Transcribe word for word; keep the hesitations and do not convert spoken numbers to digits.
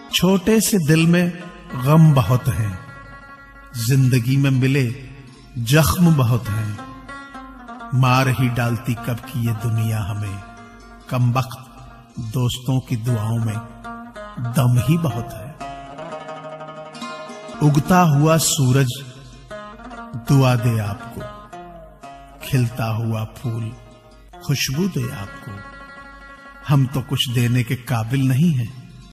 छोटे से दिल में गम बहुत हैं, जिंदगी में मिले जख्म बहुत हैं। मार ही डालती कब की ये दुनिया हमें, कमबख्त दोस्तों की दुआओं में दम ही बहुत है। उगता हुआ सूरज दुआ दे आपको, खिलता हुआ फूल खुशबू दे आपको। हम तो कुछ देने के काबिल नहीं हैं,